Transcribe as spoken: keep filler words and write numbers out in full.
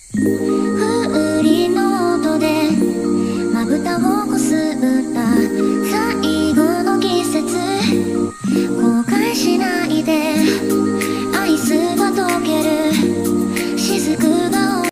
風鈴の音でまぶたをこすった最後の季節後悔しないで